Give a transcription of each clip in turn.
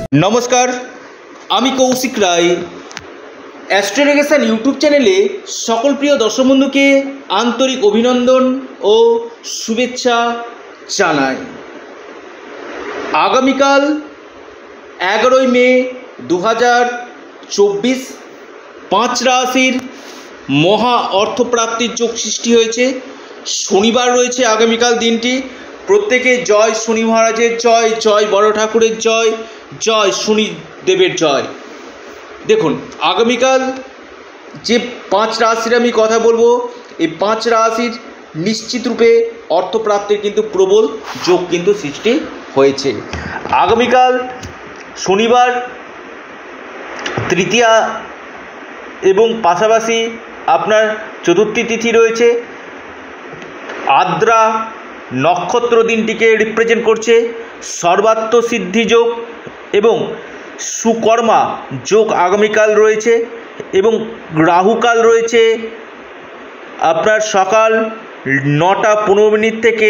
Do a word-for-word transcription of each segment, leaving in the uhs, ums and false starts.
নমস্কার, আমি কৌশিক রায়। অ্যাস্ট্রোনেগেশন ইউটিউব চ্যানেলে সকল প্রিয় দর্শক বন্ধুকে আন্তরিক অভিনন্দন ও শুভেচ্ছা জানাই। আগামীকাল এগারোই মে দু হাজার চব্বিশ পাঁচ রাশির মহা অর্থপ্রাপ্তির যোগ সৃষ্টি হয়েছে। শনিবার রয়েছে আগামীকাল দিনটি। প্রত্যেকে জয় শনি মহারাজের জয়, জয় বড় ঠাকুরের জয়, জয় শনিদেবের জয়। দেখুন, আগামীকাল যে পাঁচ রাশির আমি কথা বলবো, এই পাঁচ রাশির নিশ্চিত রূপে অর্থপ্রাপ্তির কিন্তু প্রবল যোগ কিন্তু সৃষ্টি হয়েছে। আগামীকাল শনিবার তৃতীয়া এবং পাশাপাশি আপনার চতুর্থী তিথি রয়েছে। আদ্রা নক্ষত্র দিনটিকে রিপ্রেজেন্ট করছে। সর্বাত্ম সিদ্ধি যোগ এবং সুকর্মা যোগ আগামীকাল রয়েছে এবং রাহুকাল রয়েছে আপনার সকাল নটা পনেরো মিনিট থেকে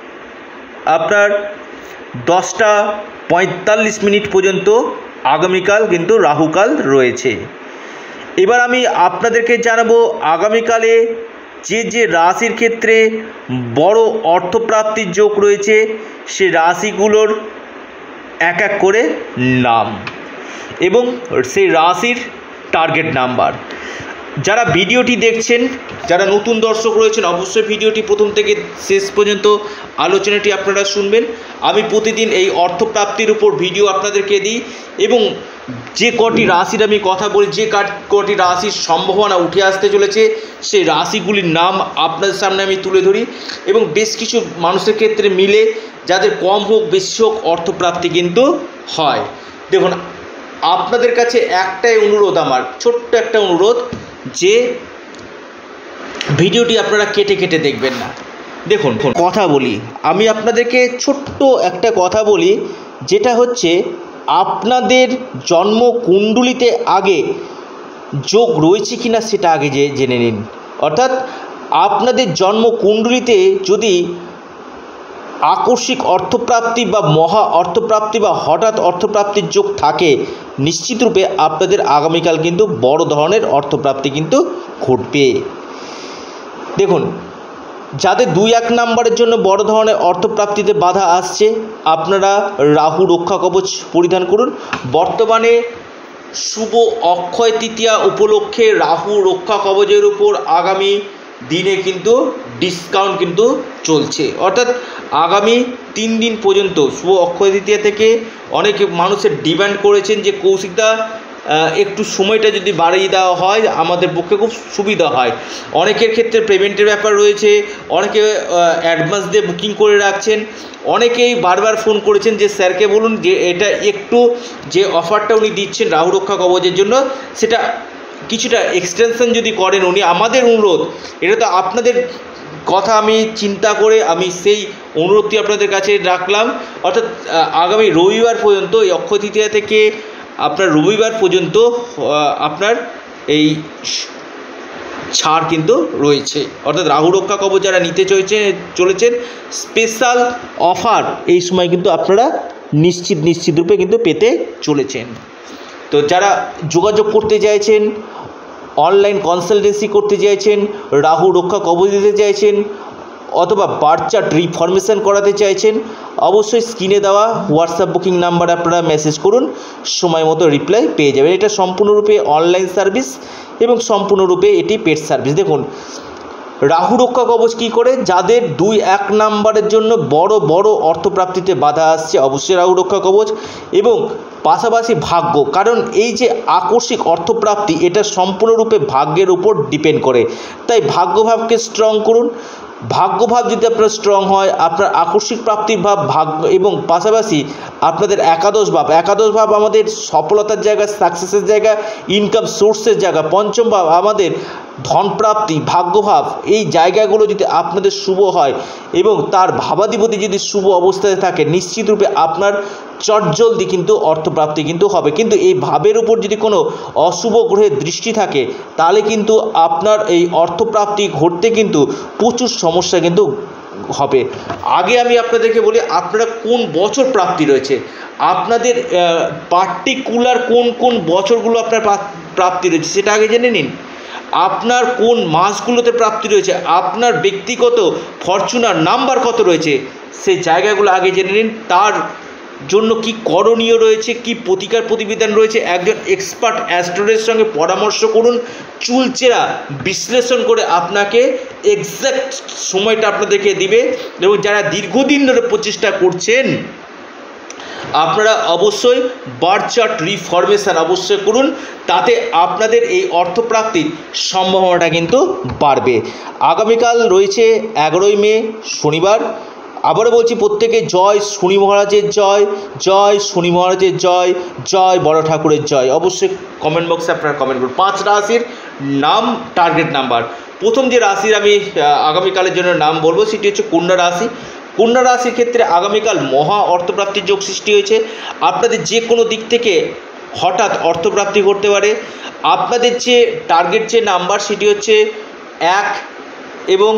আপনার দশটা পঁয়তাল্লিশ মিনিট পর্যন্ত আগামীকাল কিন্তু রাহুকাল রয়েছে। এবার আমি আপনাদেরকে জানাবো আগামীকালে যে যে রাশির ক্ষেত্রে বড় অর্থপ্রাপ্তির যোগ রয়েছে সে রাশিগুলোর এক এক করে নাম এবং সেই রাশির টার্গেট নাম্বার। যারা ভিডিওটি দেখছেন, যারা নতুন দর্শক রয়েছেন, অবশ্যই ভিডিওটি প্রথম থেকে শেষ পর্যন্ত আলোচনাটি আপনারা শুনবেন। আমি প্রতিদিন এই অর্থপ্রাপ্তির উপর ভিডিও আপনাদেরকে দিই এবং যে কটি রাশির আমি কথা বলি, যে কটি রাশির সম্ভাবনা উঠে আসতে চলেছে সেই রাশিগুলির নাম আপনাদের সামনে আমি তুলে ধরি এবং বেশ কিছু মানুষের ক্ষেত্রে মিলে যাদের কম হোক বেশি হোক অর্থপ্রাপ্তি কিন্তু হয়। দেখুন, আপনাদের কাছে একটাই অনুরোধ, আমার ছোট্ট একটা অনুরোধ, যে ভিডিওটি আপনারা কেটে কেটে দেখবেন না। দেখুন, কথা বলি, আমি আপনাদেরকে ছোট্ট একটা কথা বলি, যেটা হচ্ছে আপনাদের জন্ম কুণ্ডলিতে আগে যোগ রয়েছে কিনা সেটা আগে যে জেনে নিন। অর্থাৎ আপনাদের জন্ম কুণ্ডলিতে যদি আকস্মিক অর্থপ্রাপ্তি বা মহা অর্থপ্রাপ্তি বা হঠাৎ অর্থপ্রাপ্তির যোগ থাকে, নিশ্চিতরূপে আপনাদের আগামীকাল কিন্তু বড় ধরনের অর্থপ্রাপ্তি কিন্তু ঘটবে। দেখুন, যাদের দুই এক নাম্বারের জন্য বড় ধরনের অর্থপ্রাপ্তিতে বাধা আসছে, আপনারা রাহু রক্ষা কবচ পরিধান করুন। বর্তমানে শুভ অক্ষয় তৃতীয়া উপলক্ষে রাহু রক্ষা কবচের উপর আগামী দিনে কিন্তু ডিসকাউন্ট কিন্তু চলছে। অর্থাৎ আগামী তিন দিন পর্যন্ত শুভ অক্ষয় তৃতীয়া থেকে অনেক মানুষের ডিমান্ড করেছেন যে কৌশিকদা একটু সময়টা যদি বাড়িয়ে দেওয়া হয় আমাদের পক্ষে খুব সুবিধা হয়। অনেকের ক্ষেত্রে পেমেন্টের ব্যাপার রয়েছে, অনেকে অ্যাডভান্স দিয়ে বুকিং করে রাখছেন। অনেকেই বারবার ফোন করেছেন যে স্যারকে বলুন যে এটা একটু যে অফারটা উনি দিচ্ছেন রাহু রক্ষা কবচের জন্য সেটা কিছুটা এক্সটেনশন যদি করেন উনি। আমাদের অনুরোধ, এটা তো আপনাদের কথা আমি চিন্তা করে আমি সেই অনুরোধটি আপনাদের কাছে রাখলাম। অর্থাৎ আগামী রবিবার পর্যন্ত এই অক্ষয় তৃতীয়া থেকে আপনার রবিবার পর্যন্ত আপনার এই ছাড় কিন্তু রয়েছে। অর্থাৎ রাহু রক্ষা কবচ যারা নিতে চলেছে চলেছেন স্পেশাল অফার এই সময় কিন্তু আপনারা নিশ্চিত নিশ্চিত রূপে কিন্তু পেতে চলেছেন। তো যারা যোগাযোগ করতে চাইছেন, অনলাইন কনসালটেন্সি করতে চাইছেন, রাহু রক্ষা কবচ দিতে চাইছেন অথবা বার্থ চার্ট রিফরমেশন করাতে চাইছেন, অবশ্যই স্ক্রিনে দেওয়া হোয়াটসঅ্যাপ বুকিং নাম্বার আপনারা মেসেজ করুন, সময় মতো রিপ্লাই পেয়ে যাবেন। এটা সম্পূর্ণরূপে অনলাইন সার্ভিস এবং সম্পূর্ণরূপে এটি পেড সার্ভিস। দেখুন, রাহু রক্ষা কবচ কী করে, যাদের দুই এক নাম্বারের জন্য বড় বড় অর্থপ্রাপ্তিতে বাধা আসছে অবশ্যই রাহু রক্ষা কবচ এবং পাশাপাশি ভাগ্য। কারণ এই যে আকস্মিক অর্থপ্রাপ্তি এটা সম্পূর্ণরূপে ভাগ্যের উপর ডিপেন্ড করে, তাই ভাগ্যভাবকে স্ট্রং করুন। ভাগ্যভাব যদি আপনার স্ট্রং হয়, আপনার আকস্মিক প্রাপ্তির ভাব ভাগ্য এবং পাশাপাশি আপনাদের একাদশ ভাব, একাদশ ভাব আমাদের সফলতার জায়গা, সাকসেসের জায়গা, ইনকাম সোর্সের জায়গা। পঞ্চম ভাব আমাদের ধনপ্রাপ্তি, ভাগ্যভাব, এই জায়গাগুলো যদি আপনাদের শুভ হয় এবং তার ভাবাধিপতি যদি শুভ অবস্থায় থাকে, নিশ্চিতরূপে আপনার চটজলদি কিন্তু অর্থপ্রাপ্তি কিন্তু হবে। কিন্তু এই ভাবের উপর যদি কোনো অশুভ গ্রহের দৃষ্টি থাকে তাহলে কিন্তু আপনার এই অর্থপ্রাপ্তি ঘটতে কিন্তু প্রচুর সমস্যা কিন্তু হবে। আগে আমি আপনাদেরকে বলি আপনারা কোন বছর প্রাপ্তি রয়েছে, আপনাদের পার্টিকুলার কোন কোন বছরগুলো আপনার প্রাপ্তি রয়েছে সেটা আগে জেনে নিন। আপনার কোন মাসগুলোতে প্রাপ্তি রয়েছে, আপনার ব্যক্তিগত ফরচুনার নাম্বার কত রয়েছে সেই জায়গাগুলো আগে জেনে নিন। তার জন্য কি করণীয় রয়েছে, কি প্রতিকার প্রতিবিধান রয়েছে, একজন এক্সপার্ট অ্যাস্ট্রোলজারের সঙ্গে পরামর্শ করুন। চুলচেরা বিশ্লেষণ করে আপনাকে এক্স্যাক্ট সময়টা আপনাদেরকে দিবে। এবং যারা দীর্ঘদিন ধরে প্রচেষ্টা করছেন আপনারা অবশ্যই বার্থ চার্ট রিফরমেশন অবশ্যই করুন, তাতে আপনাদের এই অর্থপ্রাপ্তির সম্ভাবনাটা কিন্তু বাড়বে। আগামীকাল রয়েছে এগারোই মে শনিবার। আবারও বলছি প্রত্যেকে জয় শনি মহারাজের জয়, জয় শনি মহারাজের জয়, জয় বড় ঠাকুরের জয়। অবশ্যই কমেন্ট বক্সে আপনারা কমেন্ট করুন। পাঁচ রাশির নাম, টার্গেট নাম্বার। প্রথম যে রাশির আমি আগামীকালের জন্য নাম বলবো সেটি হচ্ছে কন্যা রাশি। কন্যা রাশির ক্ষেত্রে আগামীকাল মহা অর্থপ্রাপ্তির যোগ সৃষ্টি হয়েছে। আপনাদের যে কোনো দিক থেকে হঠাৎ অর্থপ্রাপ্তি করতে পারে। আপনাদের যে টার্গেট যে নাম্বার সেটি হচ্ছে এক এবং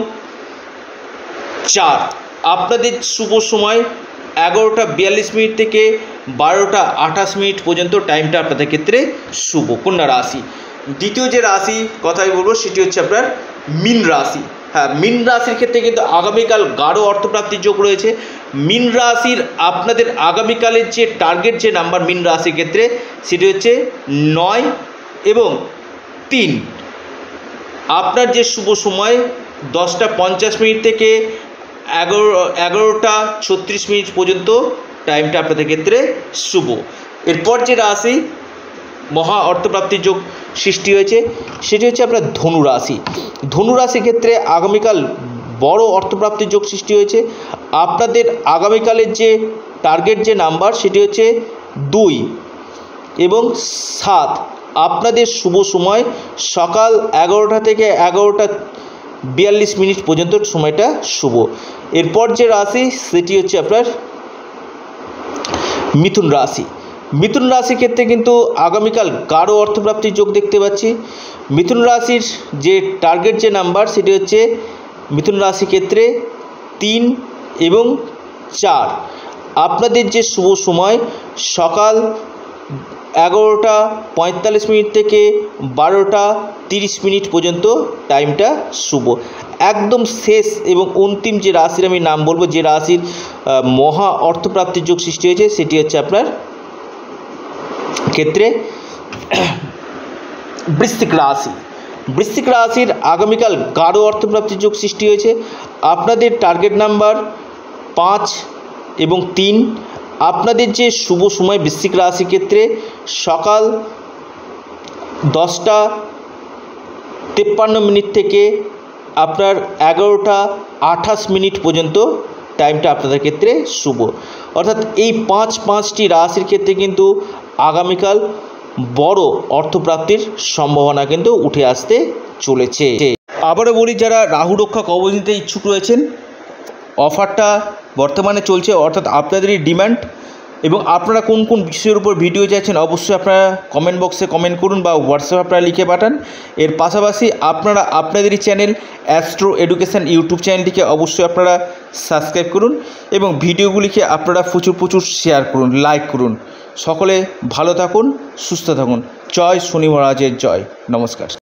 চার। আপনাদের শুভ সময় এগারোটা বিয়াল্লিশ মিনিট থেকে বারোটা আঠাশ মিনিট পর্যন্ত টাইমটা আপনাদের ক্ষেত্রে শুভ, কন্যা রাশি। দ্বিতীয় যে রাশি কথাই বলবো সেটি হচ্ছে আপনার মীন রাশি। হ্যাঁ, মীন রাশির ক্ষেত্রে কিন্তু আগামীকাল গাঢ় অর্থপ্রাপ্তির যোগ রয়েছে। মীন রাশির আপনাদের আগামীকালের যে টার্গেট যে নাম্বার মীন রাশির ক্ষেত্রে সেটি হচ্ছে নয় এবং তিন। আপনার যে শুভ সময় দশটা পঞ্চাশ মিনিট থেকে এগারো এগারোটা ছত্রিশ মিনিট পর্যন্ত টাইমটা আপনাদের ক্ষেত্রে শুভ। এরপর যে রাশি মহা অর্থপ্রাপ্তির যোগ সৃষ্টি হয়েছে সেটি হচ্ছে আপনার ধনু রাশি। ধনু রাশির ক্ষেত্রে আগামীকাল বড় অর্থপ্রাপ্তির যোগ সৃষ্টি হয়েছে। আপনাদের আগামীকালের যে টার্গেট যে নাম্বার সেটি হচ্ছে দুই এবং সাত। আপনাদের শুভ সময় সকাল এগারোটা থেকে এগারোটা বিয়াল্লিশ মিনিট পর্যন্ত সময়টা শুভ। এরপর যে রাশি সেটি হচ্ছে আপনার মিথুন রাশি। মিথুন রাশির ক্ষেত্রে কিন্তু আগামীকাল গাঢ় অর্থপ্রাপ্তির যোগ দেখতে পাচ্ছি। মিথুন রাশির যে টার্গেট যে নাম্বার সেটি হচ্ছে মিথুন রাশির ক্ষেত্রে তিন এবং চার। আপনাদের যে শুভ সময় সকাল এগারোটা পঁয়তাল্লিশ মিনিট থেকে বারোটা তিরিশ মিনিট পর্যন্ত টাইমটা শুভ। একদম শেষ এবং অন্তিম যে রাশির আমি নাম বলবো, যে রাশির মহা অর্থপ্রাপ্তির যোগ সৃষ্টি হয়েছে সেটি হচ্ছে আপনার ক্ষেত্রে বৃশ্চিক রাশি। বৃশ্চিক রাশির আগামীকাল গাঢ় অর্থপ্রাপ্তির যোগ সৃষ্টি হয়েছে। আপনাদের টার্গেট নাম্বার পাঁচ এবং তিন। আপনাদের যে শুভ সময় বৃশ্চিক রাশির ক্ষেত্রে সকাল দশটা তেপ্পান্ন মিনিট থেকে আপনার এগারোটা আঠাশ মিনিট পর্যন্ত টাইমটা আপনাদের ক্ষেত্রে শুভ। অর্থাৎ এই পাঁচ পাঁচটি রাশির ক্ষেত্রে কিন্তু আগামীকাল বড় অর্থপ্রাপ্তির সম্ভাবনা কিন্তু উঠে আসতে চলেছে। আবারও বলি, যারা রাহু রক্ষা কবচ নিতে ইচ্ছুক রয়েছেন অফারটা বর্তমানে চলছে, অর্থাৎ আপনাদেরই ডিমান্ড এবং আপনারা কোন কোন বিষয়ের উপর ভিডিও চাইছেন অবশ্যই আপনারা কমেন্ট বক্সে কমেন্ট করুন বা হোয়াটসঅ্যাপ আপনারা লিখে পাঠান। এর পাশাপাশি আপনারা আপনাদেরই চ্যানেল অ্যাস্ট্রো এডুকেশন ইউটিউব চ্যানেলটিকে অবশ্যই আপনারা সাবস্ক্রাইব করুন এবং ভিডিওগুলিকে আপনারা প্রচুর প্রচুর শেয়ার করুন, লাইক করুন। সকলে ভালো থাকুন, সুস্থ থাকুন। জয় শনি মহারাজের জয়। নমস্কার।